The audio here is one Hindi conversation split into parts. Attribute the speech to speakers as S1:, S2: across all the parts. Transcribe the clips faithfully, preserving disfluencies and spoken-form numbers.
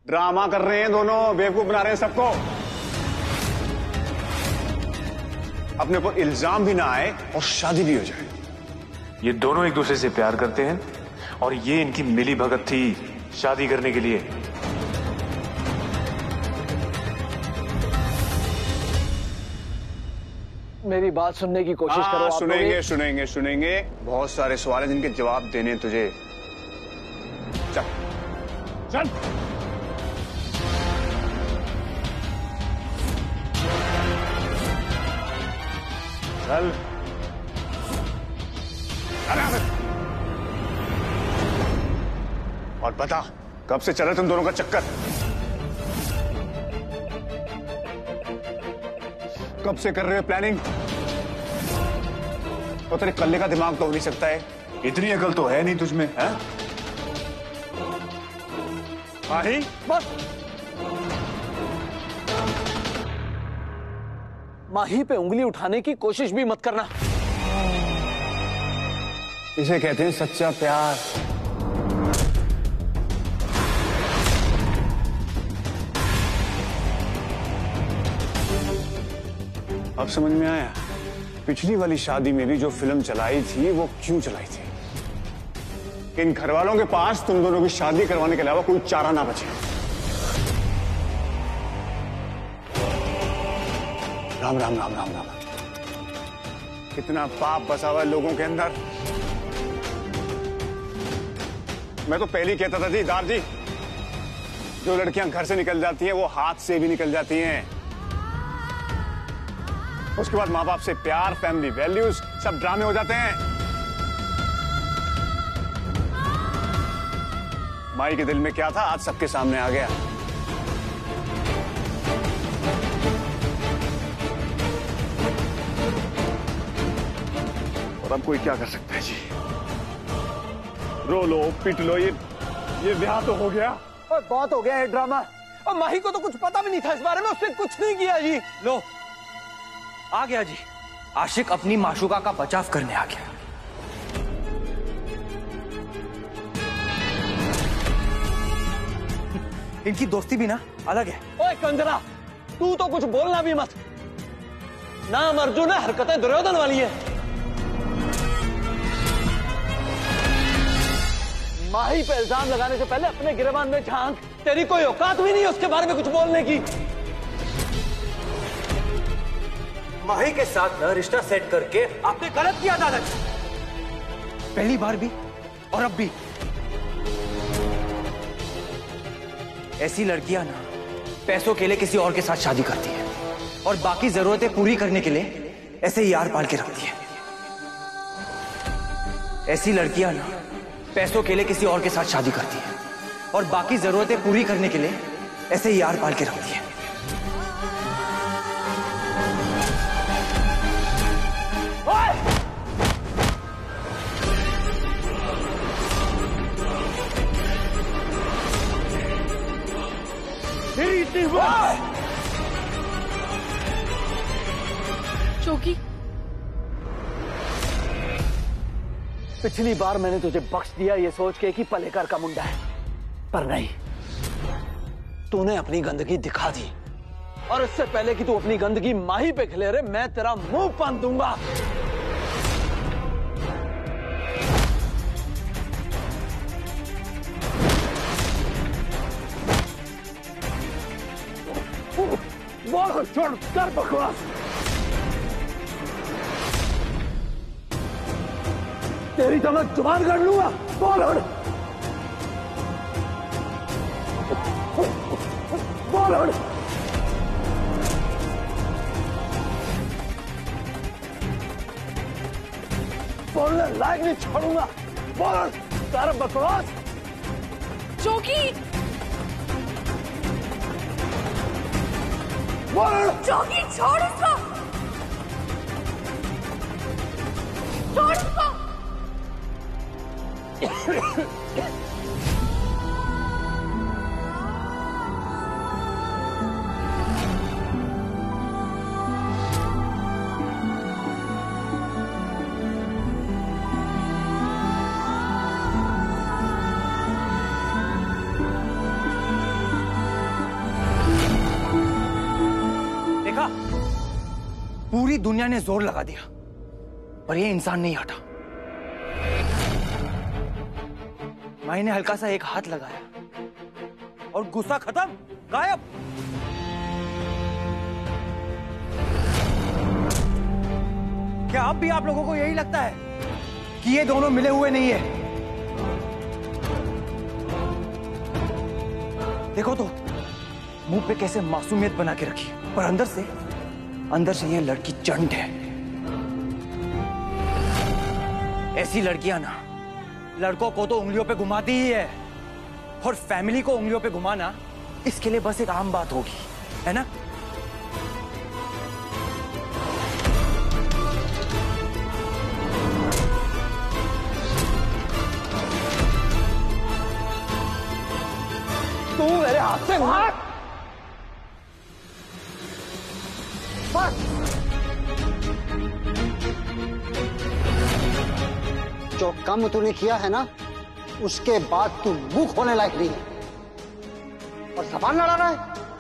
S1: ड्रामा कर रहे हैं दोनों, बेवकूफ बना रहे हैं सबको। अपने ऊपर इल्जाम भी ना आए और शादी भी हो जाए।
S2: ये दोनों एक दूसरे से प्यार करते हैं और ये इनकी मिली भगत थी शादी करने के लिए।
S3: मेरी बात सुनने की कोशिश करो। आप
S1: सुनेंगे सुनेंगे सुनेंगे बहुत सारे सवाल हैं जिनके जवाब देने तुझे। चल चल चल और बता कब से चल रहा तुम दोनों का चक्कर? कब से कर रहे हो प्लानिंग? तो तेरे कल्ले का दिमाग तो हो नहीं सकता है, इतनी अकल तो है नहीं तुझमें, है? माही
S3: बस माही पे उंगली उठाने की कोशिश भी मत करना।
S1: इसे कहते हैं सच्चा प्यार। अब समझ में आया पिछली वाली शादी में भी जो फिल्म चलाई थी वो क्यों चलाई थी। इन घर वालों के पास तुम दोनों की शादी करवाने के अलावा कोई चारा ना बचे। राम राम राम राम राम। कितना पाप बसा हुआ है लोगों के अंदर। मैं तो पहले ही कहता था जी दार जी, जो लड़कियां घर से निकल जाती हैं वो हाथ से भी निकल जाती हैं। उसके बाद माँ बाप से प्यार, फैमिली वैल्यूज सब ड्रामे हो जाते हैं। माई के दिल में क्या था आज सबके सामने आ गया। और अब कोई क्या कर सकता है जी। रो लो पिट लो, ये ये ब्याह तो हो गया।
S3: और बहुत हो गया है ड्रामा। और माही को तो कुछ पता भी नहीं था इस बारे में, उसने कुछ नहीं किया जी।
S4: लो आ गया जी, आशिक अपनी माशूका का बचाव करने आ गया। इनकी दोस्ती भी ना अलग है।
S3: ओए कंजरा, तू तो कुछ बोलना भी मत। नाम अर्जुन है, हरकतें दुर्योधन वाली है। माही पे इल्जाम लगाने से पहले अपने गिरेबान में झांक। तेरी कोई औकात भी नहीं उसके बारे में कुछ बोलने की।
S4: माही के साथ ना रिश्ता सेट करके आपने गलत किया दादाजी, पहली बार भी और अब भी। ऐसी लड़कियां ना पैसों के लिए किसी और के साथ शादी करती है और बाकी जरूरतें पूरी करने के लिए ऐसे ही यार पाल के रखती है। ऐसी लड़कियां ना पैसों के लिए किसी और के साथ शादी करती है और बाकी जरूरतें पूरी करने के लिए ऐसे ही यार पाल के रखती है।
S5: चौकी,
S3: पिछली बार मैंने तुझे बख्श दिया ये सोच के कि पलेकर का मुंडा है, पर नहीं, तूने अपनी गंदगी दिखा दी। और इससे पहले कि तू अपनी गंदगी माही पे खिलेरे, मैं तेरा मुंह बांध दूंगा। बोल छोड़ कर बकवास। तेरी तो मैं जुबान कर लूंगा। बोल उड़, बोल उड़। बोलने लायक नहीं छोड़ूंगा। बोल कर बकवास।
S5: चौकी,
S3: बोल
S5: चौकी छोड़ इसको, छोड़ इसको।
S4: पूरी दुनिया ने जोर लगा दिया, पर ये इंसान नहीं हटा। माही ने हल्का सा एक हाथ लगाया और गुस्सा खत्म, गायब। क्या अब भी आप लोगों को यही लगता है कि ये दोनों मिले हुए नहीं है? देखो तो मुंह पे कैसे मासूमियत बना के रखी, पर अंदर से अंदर से ये लड़की चंड है। ऐसी लड़कियां ना लड़कों को तो उंगलियों पे घुमाती ही है, और फैमिली को उंगलियों पे घुमाना इसके लिए बस एक आम बात होगी, है ना?
S3: तू मेरे हाथ से मार मार।
S6: जो काम तूने किया है ना, उसके बाद तू मुंह खोलने लायक नहीं है और जबान लड़ा रहा है।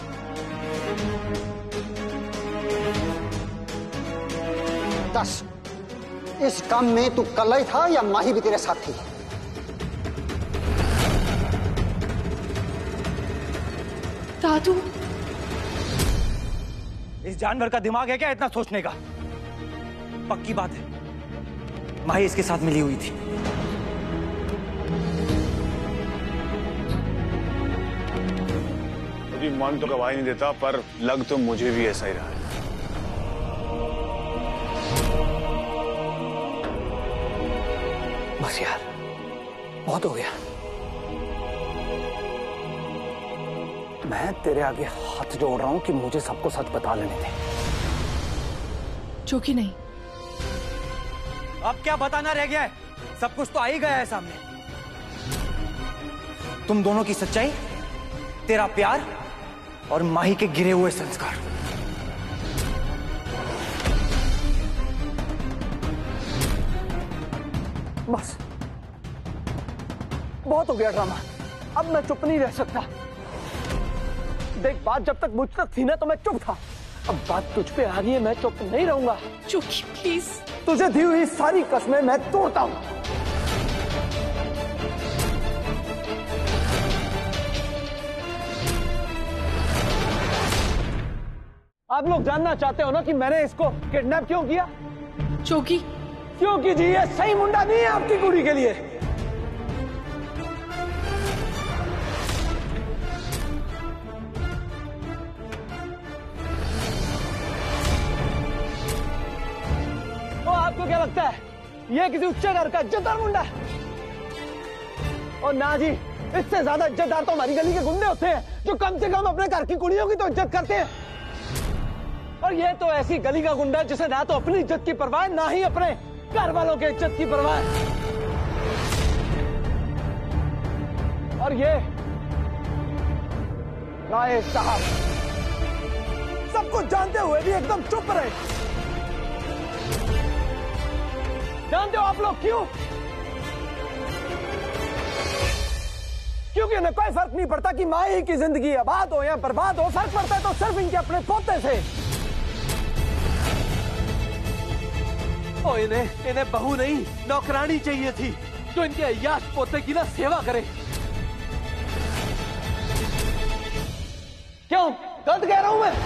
S6: दस, इस काम में तू कल्ला ही था या माही भी तेरे साथ थी?
S5: दादू,
S4: इस जानवर का दिमाग है क्या इतना सोचने का? पक्की बात है, माही इसके साथ मिली हुई थी।
S1: अभी मन तो गवाही नहीं देता, पर लग तो मुझे भी ऐसा ही रहा है।
S3: बस यार, बहुत हो गया। मैं तेरे आगे हाथ जोड़ रहा हूं कि मुझे सबको सच बता लेने दे।
S5: चौकी नहीं।
S4: अब क्या बताना रह गया है? सब कुछ तो आ ही गया है सामने। तुम दोनों की सच्चाई, तेरा प्यार और माही के गिरे हुए संस्कार।
S3: बस बहुत हो गया ड्रामा, अब मैं चुप नहीं रह सकता। देख, बात जब तक मुझ तक थी ना तो मैं चुप था, अब बात तुझ पे आ रही है, मैं चुप नहीं रहूंगा।
S5: चौकी प्लीज।
S3: तुझे दी हुई सारी कसमें मैं तोड़ता हूं। आप लोग जानना चाहते हो ना कि मैंने इसको किडनैप क्यों किया?
S5: चौकी,
S3: क्योंकि जी ये सही मुंडा नहीं है आपकी कुड़ी के लिए। तो आपको क्या लगता है ये किसी उच्चे घर का इज्जतदार मुंडा है? और ना जी, इससे ज्यादा इज्जतदार तो हमारी गली के गुंडे होते हैं, जो कम से कम अपने घर की कुड़ियों की तो इज्जत करते हैं। और ये तो ऐसी गली का गुंडा जिसे ना तो अपनी इज्जत की परवाह है, ना ही अपने घर वालों के इज्जत की परवाह है। और ये राय साहब सब कुछ जानते हुए भी एकदम चुप रहे। जानते हो आप लोग क्यों? क्योंकि उन्हें कोई फर्क नहीं पड़ता कि माँ ही की जिंदगी आबाद हो या बर्बाद हो, फर्क पड़ता है तो सिर्फ इनके अपने पोते से। ओ इन्हें इन्हें बहू नहीं, नौकरानी चाहिए थी जो इनके अय्याश पोते की ना सेवा करे। क्यों गलत कह रहा हूं मैं?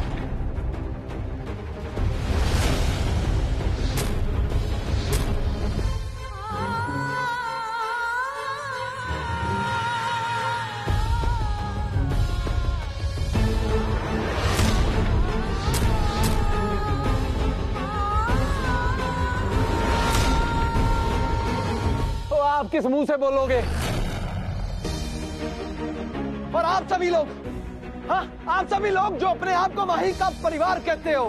S3: आप किस मुंह से बोलोगे? और आप सभी लोग, हाँ आप सभी लोग जो अपने आप को माही का परिवार कहते हो,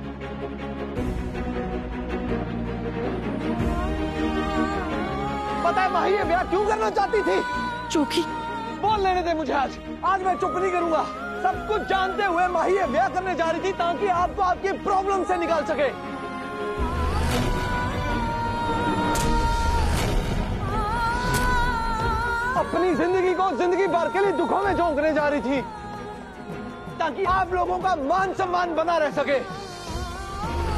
S3: पता है माही ये ब्याह क्यों करना चाहती थी?
S5: चौकी,
S3: बोल लेने दे मुझे। आज आज मैं चुप नहीं करूंगा। सब कुछ जानते हुए माही ये ब्याह करने जा रही थी ताकि आपको आपकी प्रॉब्लम से निकाल सके। अपनी जिंदगी को जिंदगी भर के लिए दुखों में झोंकने जा रही थी ताकि आप लोगों का मान सम्मान बना रह सके।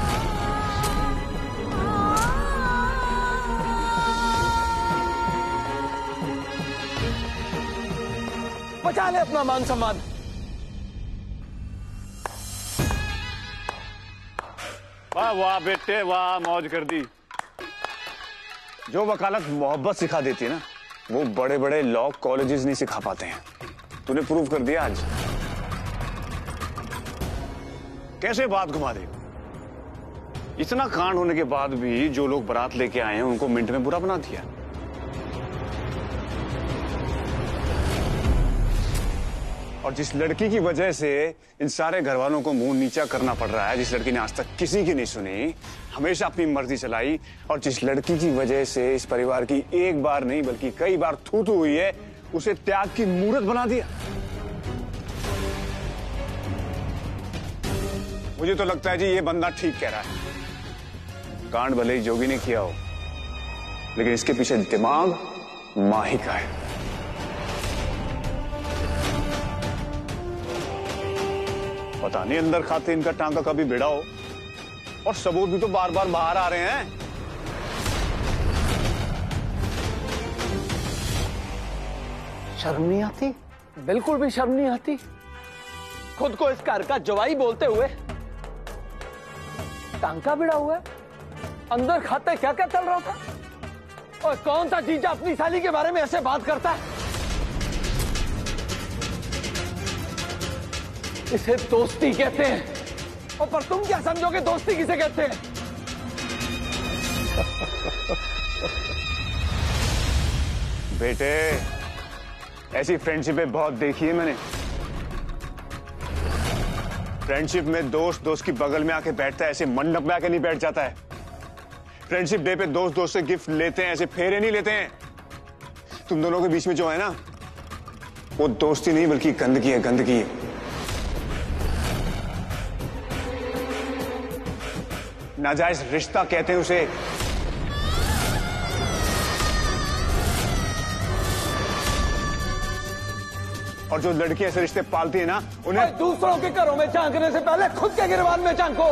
S3: बचा ले अपना मान सम्मान।
S1: वाह वाह बेटे वाह, मौज कर दी। जो वकालत मोहब्बत सिखा देती है ना, वो बड़े बड़े लॉ कॉलेजेस नहीं सिखा पाते हैं। तूने प्रूव कर दिया आज। कैसे बात घुमा दे। इतना कांड होने के बाद भी जो लोग बारात लेके आए हैं उनको मिनट में बुरा बना दिया। और जिस लड़की की वजह से इन सारे घर वालों को मुंह नीचा करना पड़ रहा है, जिस लड़की ने आज तक किसी की नहीं सुनी, हमेशा अपनी मर्जी चलाई, और जिस लड़की की वजह से इस परिवार की एक बार नहीं बल्कि कई बार थू थू हुई है, उसे त्याग की मूर्त बना दिया। मुझे तो लगता है जी ये बंदा ठीक कह रहा है। कांड भले ही जोगी ने किया हो, लेकिन इसके पीछे दिमाग माही का है। पता नहीं अंदर खाते इनका टांका कभी भिड़ा हो, और सबूत भी तो बार बार बाहर आ रहे हैं।
S3: शर्म नहीं आती? बिल्कुल भी शर्म नहीं आती। खुद को इस घर का जवाई बोलते हुए टांका भिड़ा हुआ है। अंदर खाते क्या क्या चल रहा था? और कौन सा जीजा अपनी साली के बारे में ऐसे बात करता है? इसे दोस्ती कहते हैं। और पर तुम क्या समझोगे दोस्ती किसे कहते हैं?
S1: बेटे, ऐसी फ्रेंडशिपें बहुत देखी है मैंने। फ्रेंडशिप में दोस्त दोस्त की बगल में आके बैठता है, ऐसे मंडप में आके नहीं बैठ जाता है। फ्रेंडशिप डे पे दोस्त दोस्त से गिफ्ट लेते हैं, ऐसे फेरे नहीं लेते हैं। तुम दोनों के बीच में जो है ना, वो दोस्ती नहीं बल्कि गंदगी है, गंदगी है। नाजायज रिश्ता कहते हैं उसे। और जो लड़की ऐसे रिश्ते पालती है ना, उन्हें
S3: दूसरों के घरों में झांकने से पहले खुद के गिरबान में झांको।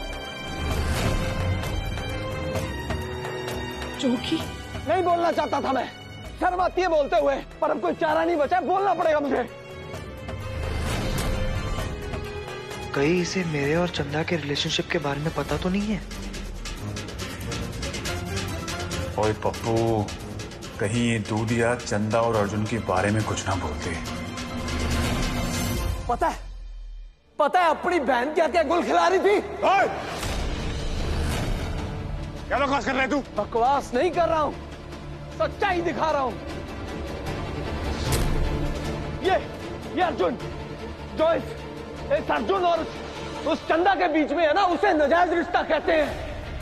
S5: जोगी
S3: नहीं बोलना चाहता था मैं, शर्म आती है बोलते हुए, पर अब कोई चारा नहीं बचा, बोलना पड़ेगा मुझे।
S4: कहीं इसे मेरे और चंदा के रिलेशनशिप के बारे में पता तो नहीं है?
S7: ओए पप्पू, कहीं ये दूधिया चंदा और अर्जुन के बारे में कुछ ना बोलते।
S3: पता है, पता है अपनी बहन क्या क्या गुल खिला रही थी?
S1: ओए! क्या बकवास कर रहा है तू?
S3: बकवास नहीं कर रहा हूं, सच्चाई दिखा रहा हूं। ये ये अर्जुन, जो इस, इस अर्जुन और उस चंदा के बीच में है ना, उसे नाजायज रिश्ता कहते हैं।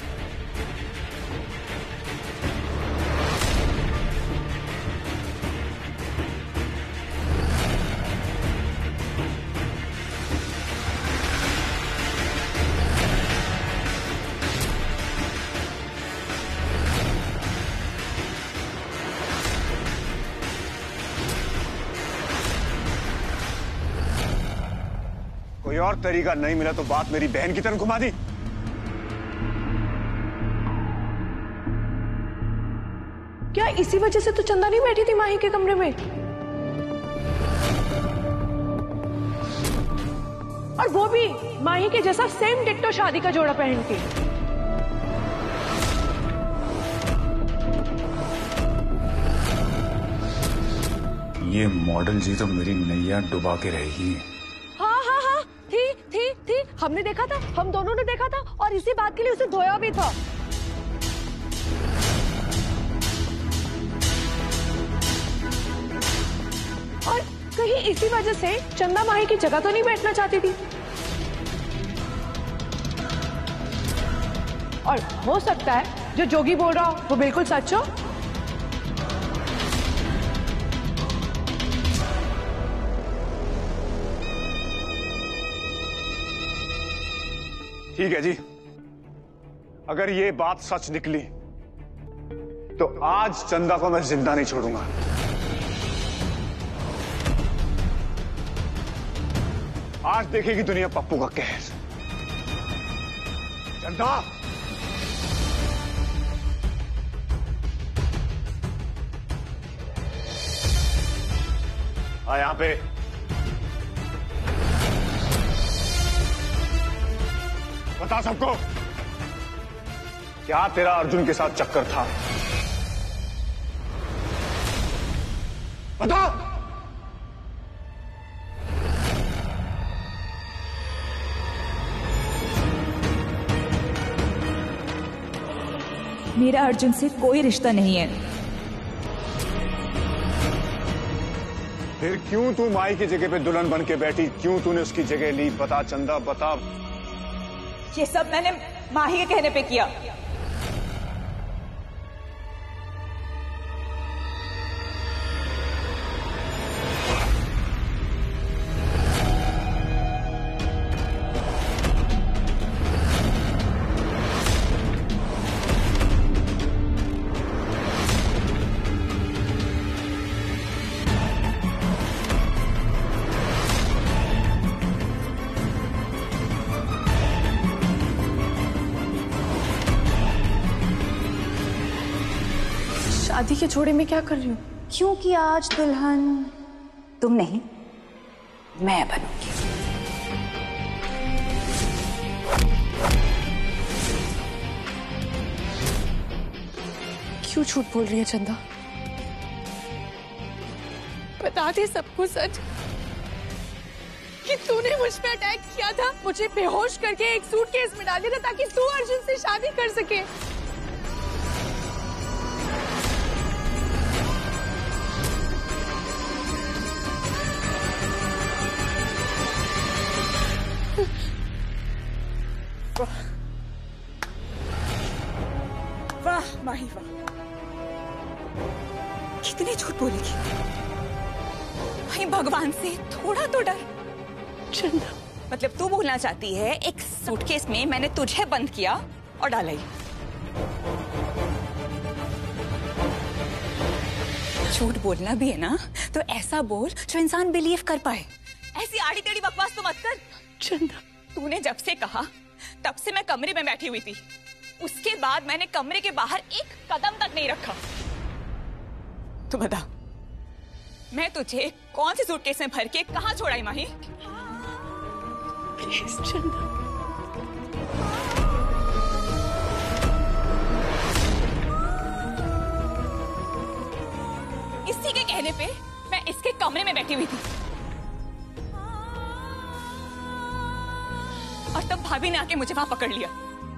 S1: कोई और तरीका नहीं मिला तो बात मेरी बहन की तरफ घुमा दी।
S5: क्या इसी वजह से तो चंदा नहीं बैठी थी माही के कमरे में? और वो भी माही के जैसा सेम डिट्टो शादी का जोड़ा पहन के।
S7: ये मॉडल जी तो मेरी नैया डुबा के रहेगी।
S5: हाँ हाँ हाँ, थी थी थी हमने देखा था, हम दोनों ने देखा था, और इसी बात के लिए उसे धोया भी था। और कहीं इसी वजह से चंदा माही की जगह तो नहीं बैठना चाहती थी। और हो सकता है जो जोगी बोल रहा हो वो बिल्कुल सच हो।
S1: ठीक है जी, अगर ये बात सच निकली तो आज चंदा को मैं जिंदा नहीं छोड़ूंगा। आज देखेगी दुनिया पप्पू का कहर। चंदा, आ यहाँ पे। बता सबको, क्या तेरा अर्जुन के साथ चक्कर था? बता।
S8: मेरा अर्जुन से कोई रिश्ता नहीं है।
S1: फिर क्यों तू माई की जगह पे दुल्हन बन के बैठी? क्यों तूने उसकी जगह ली? बता चंदा, बता।
S8: ये सब मैंने माही के कहने पे किया।
S5: शादी के जोड़े में क्या कर रही हूँ?
S8: क्योंकि आज दुल्हन तुम नहीं, मैं बनूंगी।
S5: क्यों झूठ बोल रही है चंदा? बता दे सबको सच कि तूने मुझ पे अटैक किया था, मुझे बेहोश करके एक सूटकेस में डाल दिया था ताकि तू अर्जुन से शादी कर सके।
S8: वाह माही वाह, कितनी झूठ बोलेगी। भाई भगवान से थोड़ा तो डर।
S5: चंदा,
S8: मतलब तू बोलना चाहती है एक सूटकेस में मैंने तुझे बंद किया और डाला ही। झूठ बोलना भी है ना तो ऐसा बोल जो इंसान बिलीव कर पाए। ऐसी आड़ी टेढ़ी बकवास तो मत कर।
S5: चंदा,
S8: तूने जब से कहा तब से मैं कमरे में बैठी हुई थी। उसके बाद मैंने कमरे के बाहर एक कदम तक नहीं रखा। तू बता, मैं तुझे कौन सी सूटकेस में भर के कहां छोड़ाई माही?
S5: प्लीज चंदा।
S8: इसी के कहने पे मैं इसके कमरे में बैठी हुई थी और तब भाभी ने आके मुझे वहां पकड़ लिया।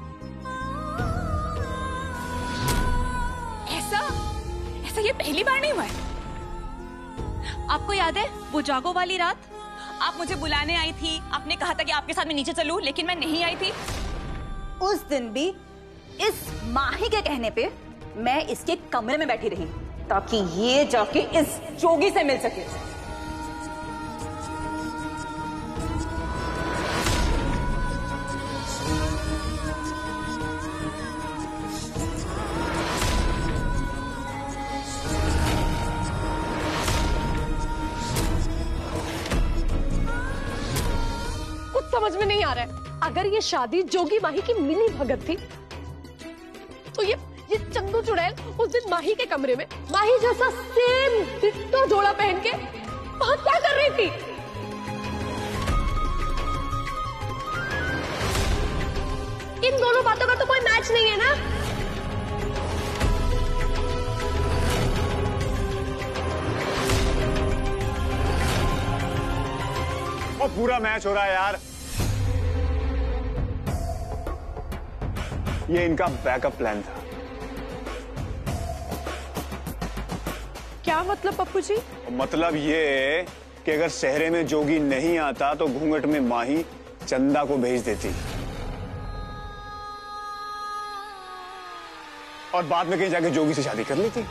S8: ऐसा ऐसा ये पहली बार नहीं हुआ है। आपको याद है वो जागो वाली रात? आप मुझे बुलाने आई थी, आपने कहा था कि आपके साथ मैं नीचे चलूं, लेकिन मैं नहीं आई थी।
S9: उस दिन भी इस माही के कहने पे मैं इसके कमरे में बैठी रही ताकि ये जाके इस जोगी से मिल सके।
S5: समझ में नहीं आ रहा है, अगर ये शादी जोगी माही की मिली भगत थी तो ये ये चंदू चुड़ैल उस दिन माही के कमरे में माही जैसा सेम डिट्टो जोड़ा पहन के वहां क्या कर रही थी? इन दोनों बातों का तो कोई मैच नहीं है ना।
S1: वो पूरा मैच हो रहा है यार। ये इनका बैकअप प्लान था।
S5: क्या मतलब पप्पू जी?
S1: मतलब ये कि अगर शहरे में जोगी नहीं आता तो घूंघट में माही चंदा को भेज देती और बाद में कहीं जाके जोगी से शादी कर लेती।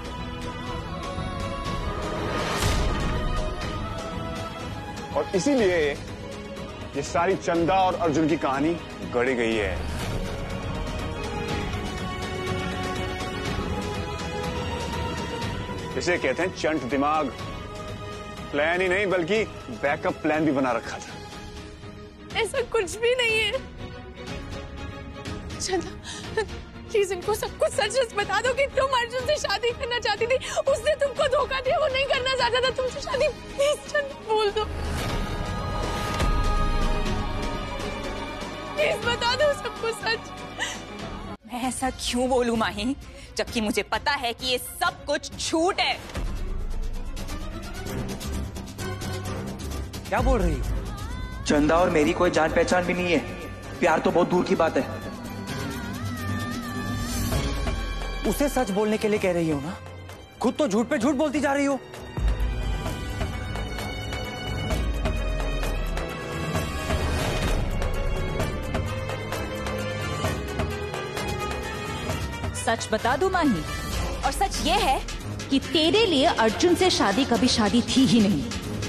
S1: और इसीलिए ये सारी चंदा और अर्जुन की कहानी गढ़ी गई है। इसे कहते हैं चंट दिमाग। प्लान ही नहीं बल्कि बैकअप प्लान भी बना रखा था।
S5: ऐसा कुछ भी नहीं है। चंदा, प्लीज इनको सब कुछ सच सच बता दो कि तुम अर्जुन से शादी करना चाहती थी, उसने तुमको धोखा दिया, वो नहीं करना चाहता था तुमसे शादी। प्लीज चंदा बोल दो, प्लीज बता दो सबको सच।
S8: मैं ऐसा क्यों बोलूं माही, जबकि मुझे पता है कि ये सब कुछ झूठ है।
S4: क्या बोल रही हो? चंदा और मेरी कोई जान पहचान भी नहीं है, प्यार तो बहुत दूर की बात है। उसे सच बोलने के लिए कह रही हो ना, खुद तो झूठ पे झूठ बोलती जा रही हो।
S9: सच बता दूं माही, और सच ये है कि तेरे लिए अर्जुन से शादी कभी शादी थी ही नहीं।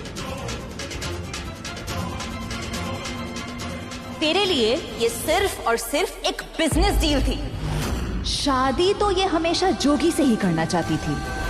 S9: तेरे लिए ये सिर्फ और सिर्फ एक बिजनेस डील थी। शादी तो ये हमेशा जोगी से ही करना चाहती थी,